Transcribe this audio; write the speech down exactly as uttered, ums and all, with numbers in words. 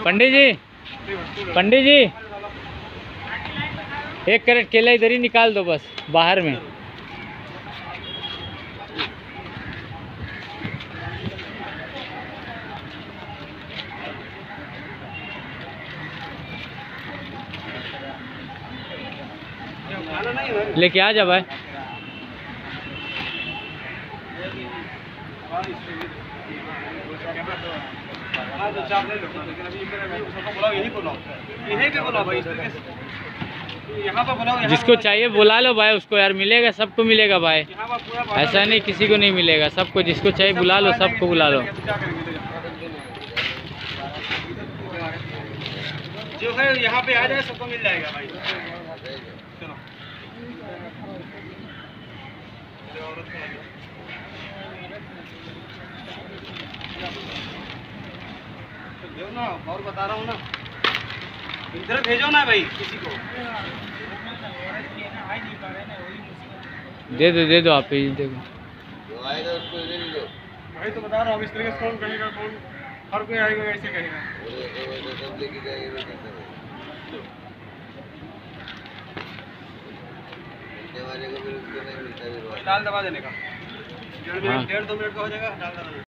पंडित जी, पंडित जी, एक कैरेट केला इधर ही निकाल दो बस बाहर में। लेके आ जा भाई। जिसको चाहिए बुला लो भाई, उसको यार मिलेगा, सबको मिलेगा भाई, ऐसा नहीं किसी को नहीं मिलेगा, सबको जिसको चाहिए बुला लो, सबको बुला लो। जो है यहाँ पे आ जाए सबको मिल जाएगा भाई। चलो ना, और बता रहा हूँ ना, इधर भेजो ना भाई किसी को। दे दो दे दो आप ही देखो, जो आएगा उसको दे दो भाई। तो बता रहा हूँ इस तरीके से कौन कहेगा, कौन हर कोई आएगा ऐसे कहेगा। सब लेके जाएंगे वाले को फिर उसको नहीं मिलता है। डाल दबा देने का, डेढ़ हाँ। डेढ़ दो मिनट का हो जाएगा, डाल दबा।